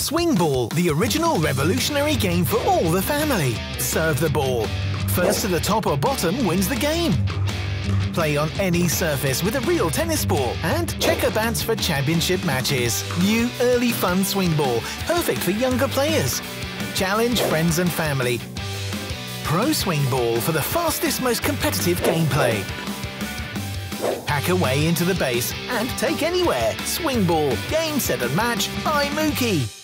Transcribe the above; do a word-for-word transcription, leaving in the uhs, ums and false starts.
Swingball, the original revolutionary game for all the family. Serve the ball. First to the top or bottom wins the game. Play on any surface with a real tennis ball and checker bats for championship matches. New early fun Swingball, perfect for younger players. Challenge friends and family. Pro Swingball for the fastest, most competitive gameplay. Hack away into the base and take anywhere. Swingball, game, set and match by Mookie.